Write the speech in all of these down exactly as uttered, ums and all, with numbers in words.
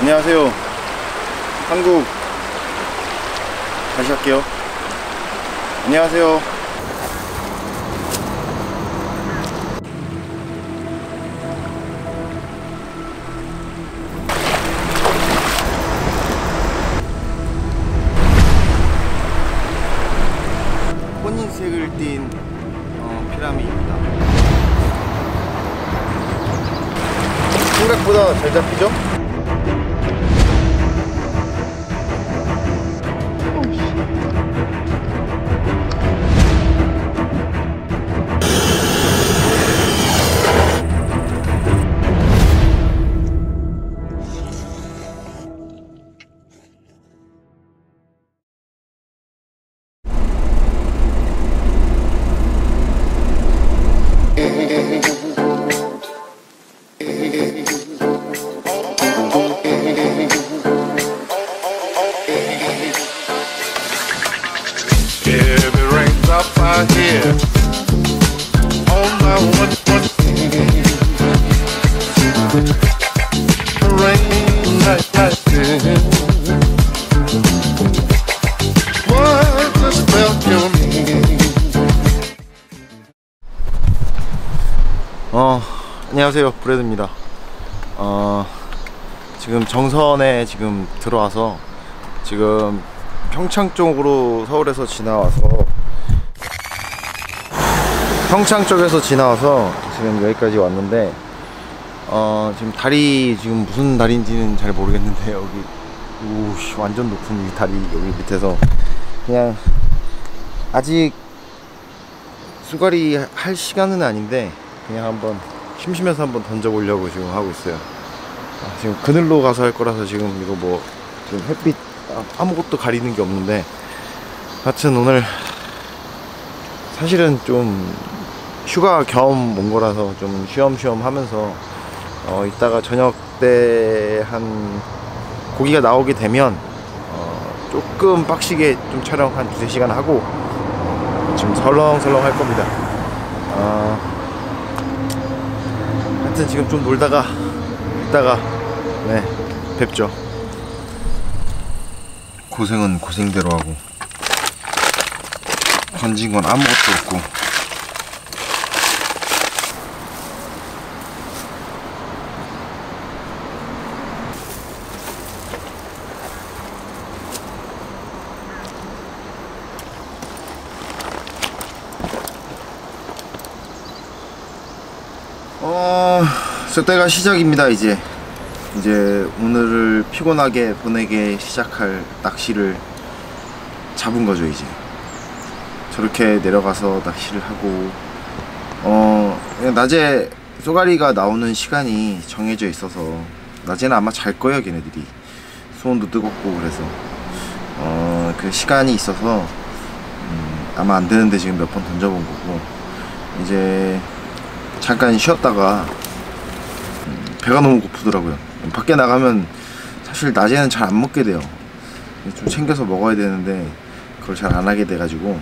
안녕하세요. 한국 다시 할게요. 안녕하세요. 혼인색을 띤 어, 피라미드입니다. 생각보다 잘 잡히죠? Here on my one one rain like lightning. What the spell you mean? 어 안녕하세요, 브래드입니다. 어 지금 정선에 지금 들어와서 지금 평창 쪽으로 서울에서 지나와서 평창 쪽에서 지나와서 지금 여기까지 왔는데 어 지금 다리 지금 무슨 다리인지는 잘 모르겠는데 여기 우씨 완전 높은 이 다리 여기 밑에서 그냥 아직 수가리 할 시간은 아닌데 그냥 한번 심심해서 한번 던져보려고 지금 하고 있어요. 아, 지금 그늘로 가서 할 거라서 지금 이거 뭐 지금 햇빛 아무것도 가리는 게 없는데 하여튼 오늘 사실은 좀 휴가 겸 온 거라서 좀 쉬엄쉬엄 하면서 어 이따가 저녁 때 한 고기가 나오게 되면 어 조금 빡시게 좀 촬영 한 두세 시간 하고 지금 설렁설렁 할 겁니다. 어 하여튼 지금 좀 놀다가 이따가 네 뵙죠. 고생은 고생대로 하고 건진 건 아무것도 없고 어... 저 때가 시작입니다. 이제 이제 오늘을 피곤하게 보내게 시작할 낚시를 잡은 거죠. 이제 저렇게 내려가서 낚시를 하고 어... 낮에 쏘가리가 나오는 시간이 정해져 있어서 낮에는 아마 잘 거예요. 걔네들이 수온도 뜨겁고 그래서 어... 그 시간이 있어서 음... 아마 안 되는데 지금 몇 번 던져본 거고 이제 잠깐 쉬었다가 음, 배가 너무 고프더라고요. 밖에 나가면 사실 낮에는 잘 안 먹게 돼요. 좀 챙겨서 먹어야 되는데 그걸 잘 안 하게 돼가지고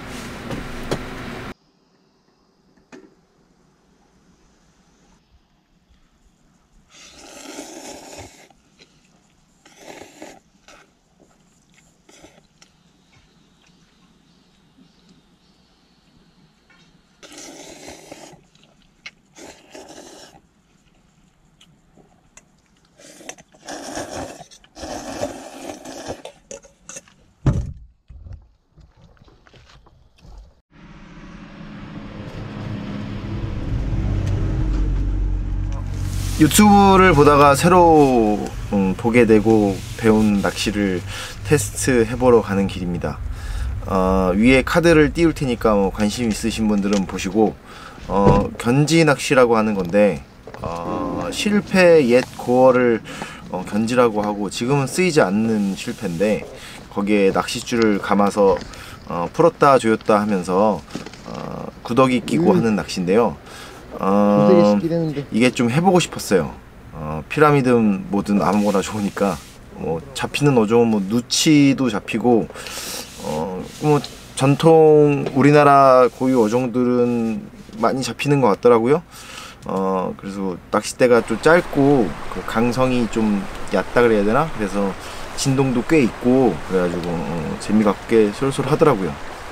유튜브를 보다가 새로 음, 보게 되고 배운 낚시를 테스트 해보러 가는 길입니다. 어, 위에 카드를 띄울 테니까 뭐 관심 있으신 분들은 보시고 어, 견지 낚시라고 하는 건데 어, 실패 옛 고어를 어, 견지라고 하고 지금은 쓰이지 않는 실패인데 거기에 낚싯줄을 감아서 어, 풀었다 조였다 하면서 어, 구더기 끼고 음. 하는 낚시인데요. 어, 이게 좀 해보고 싶었어요. 어, 피라미드든 뭐든 아무거나 좋으니까 뭐 잡히는 어종은 뭐 누치도 잡히고 어, 뭐 전통 우리나라 고유 어종들은 많이 잡히는 것 같더라고요. 어, 그래서 낚싯대가 좀 짧고 그 강성이 좀 얕다 그래야 되나? 그래서 진동도 꽤 있고 그래가지고 어, 재미가 꽤 쏠쏠하더라고요.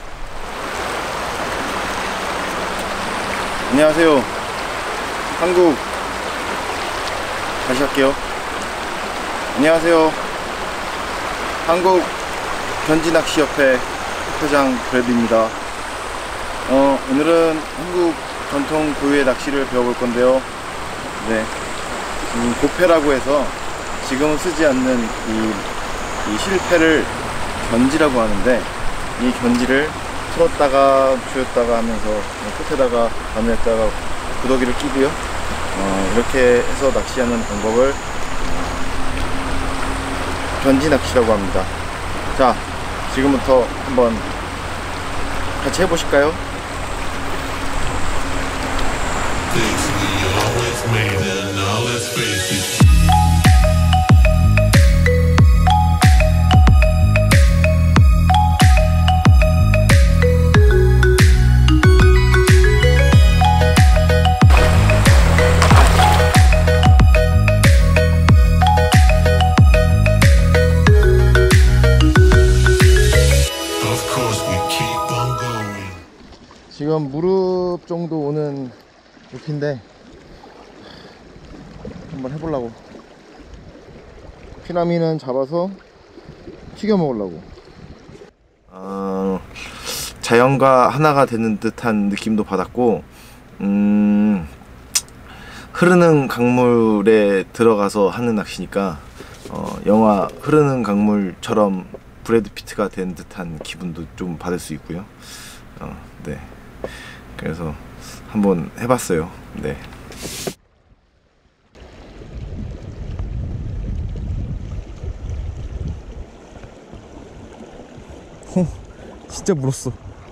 안녕하세요. 한국 다시 할게요. 안녕하세요. 한국 견지낚시협회 회장 브래드입니다. 어, 오늘은 한국 전통 고유의 낚시를 배워볼 건데요. 네, 음, 고패라고 해서 지금은 쓰지 않는 이, 이 실패를 견지라고 하는데, 이 견지를 틀었다가 조였다가 하면서 끝에다가 바늘에다가 구더기를 끼고요. 어, 이렇게 해서 낚시하는 방법을 견지 낚시라고 합니다. 자, 지금부터 한번 같이 해보실까요? 지금 무릎 정도 오는 높이인데 한번 해보려고. 피라미는 잡아서 튀겨 먹으려고. 어, 자연과 하나가 되는 듯한 느낌도 받았고, 음, 흐르는 강물에 들어가서 하는 낚시니까 어, 영화 흐르는 강물처럼 브래드 피트가 된 듯한 기분도 좀 받을 수 있고요. 어, 네. 그래서 한번 해봤어요. 네. 어, 진짜 물었어.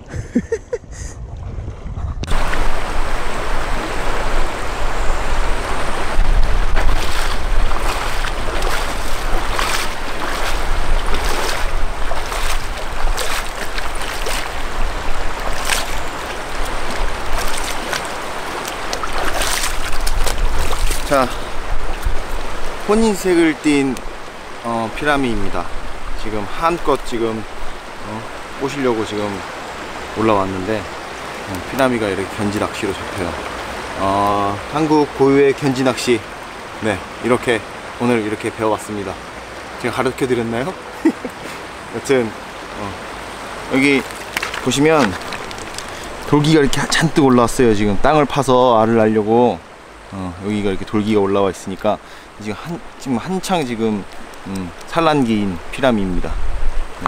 자, 혼인색을 띤 어, 피라미입니다. 지금 한껏 지금 어, 꼬시려고 지금 올라왔는데 어, 피라미가 이렇게 견지 낚시로 잡혀요. 어, 한국 고유의 견지 낚시, 네, 이렇게 오늘 이렇게 배워봤습니다. 제가 가르쳐 드렸나요? 여튼 어, 여기 보시면 돌기가 이렇게 잔뜩 올라왔어요. 지금 땅을 파서 알을 날려고. 어, 여기가 이렇게 돌기가 올라와 있으니까 지금 한 지금 한창 지금 음, 산란기인 피라미입니다. 네.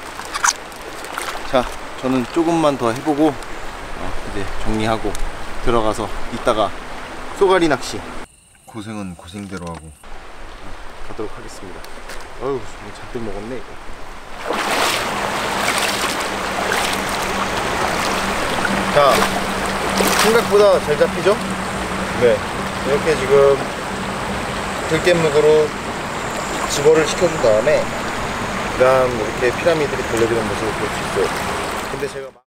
자, 저는 조금만 더 해보고 어, 이제 정리하고 들어가서 이따가 쏘가리 낚시. 고생은 고생대로 하고 어, 가도록 하겠습니다. 어휴, 잔뜩 먹었네 이거. 자, 생각보다 잘 잡히죠? 네, 이렇게 지금 들깻묵으로 집어를 시켜준 다음에 그 다음 이렇게 피라미드를 돌려주는 모습을 볼 수 있어요. 근데 제가 막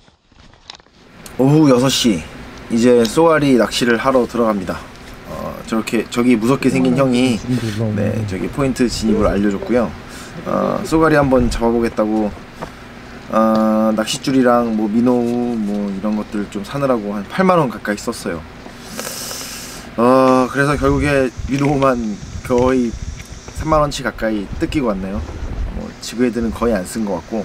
오후 여섯 시 이제 쏘가리 낚시를 하러 들어갑니다. 어, 저렇게 저기 무섭게 생긴 형이 네 저기 포인트 진입을 알려줬고요. 어, 쏘가리 한번 잡아보겠다고 어, 낚싯줄이랑 뭐 민호우 뭐 이런 것들 좀 사느라고 한 팔만 원 가까이 썼어요. 어, 그래서 결국에 민호우만 거의 삼만 원치 가까이 뜯기고 왔네요. 뭐 지그헤드는 거의 안 쓴 것 같고,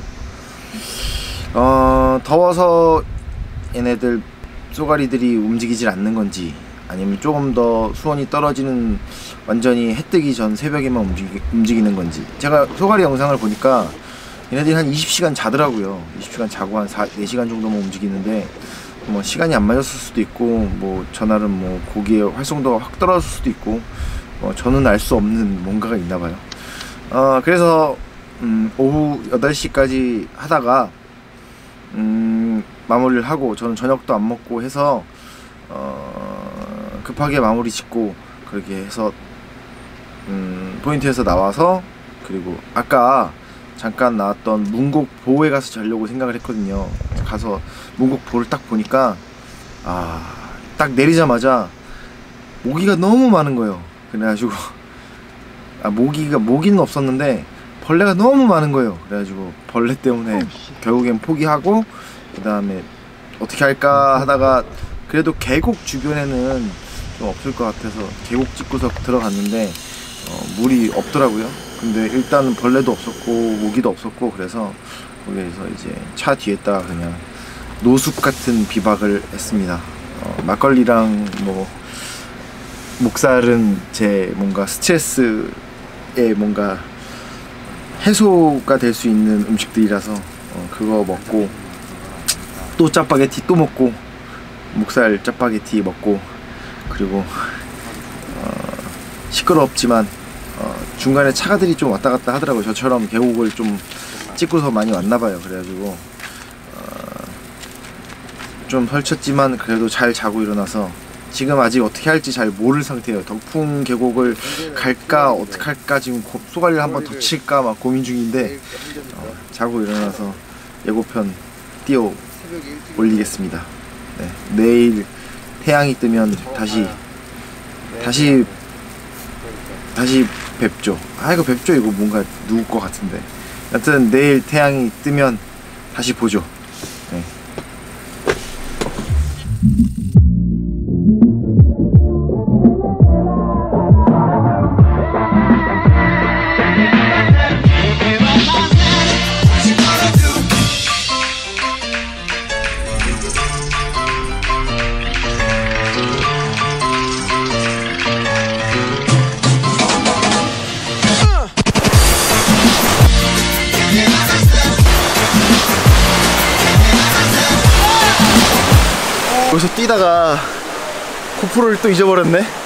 어, 더워서 얘네들 쏘가리들이 움직이질 않는 건지 아니면 조금 더 수온이 떨어지는 완전히 해 뜨기 전 새벽에만 움직이, 움직이는 건지. 제가 쏘가리 영상을 보니까 얘네들이 한 이십 시간 자더라고요. 이십 시간 자고 한 네 시간 정도만 움직이는데 뭐 시간이 안 맞았을 수도 있고 뭐 전날은 뭐 고기의 활성도가 확 떨어졌을 수도 있고 뭐 저는 알 수 없는 뭔가가 있나 봐요. 어, 그래서 음, 오후 여덟 시까지 하다가 음, 마무리를 하고, 저는 저녁도 안 먹고 해서 어, 급하게 마무리 짓고 그렇게 해서 음, 포인트에서 나와서, 그리고 아까 잠깐 나왔던 문곡 보호에 가서 자려고 생각을 했거든요. 가서 문곡 보를 딱 보니까 아, 딱 내리자마자 모기가 너무 많은 거예요. 그래가지고 아, 모기가 모기는 없었는데 벌레가 너무 많은 거예요. 그래가지고 벌레 때문에 결국엔 포기하고, 그 다음에 어떻게 할까 하다가 그래도 계곡 주변에는 좀 없을 것 같아서 계곡 찍고서 들어갔는데 어, 물이 없더라고요. 근데 일단은 벌레도 없었고 모기도 없었고, 그래서 거기에서 이제 차 뒤에다가 그냥 노숙 같은 비박을 했습니다. 어, 막걸리랑 뭐 목살은 제 뭔가 스트레스에 뭔가 해소가 될 수 있는 음식들이라서 어, 그거 먹고, 또 짜파게티 또 먹고, 목살 짜파게티 먹고, 그리고 어, 시끄럽지만 어, 중간에 차가들이 좀 왔다 갔다 하더라고요. 저처럼 계곡을 좀 찍고서 많이 왔나봐요. 그래가지고 어, 좀 설쳤지만 그래도 잘 자고 일어나서 지금 아직 어떻게 할지 잘 모를 상태예요. 덕풍 계곡을 갈까 어떻게 할까 지금 쏘가리를 한번 더 칠까 막 고민 중인데 어, 자고 일어나서 예고편 띄워 올리겠습니다. 네, 내일 태양이 뜨면 다시 다시 다시 뵙죠. 아 이거 뵙죠, 이거 뭔가 누구 것 같은데. 하여튼 내일 태양이 뜨면 다시 보죠. 네. 여기서 뛰다가 고프로를 또 잊어버렸네.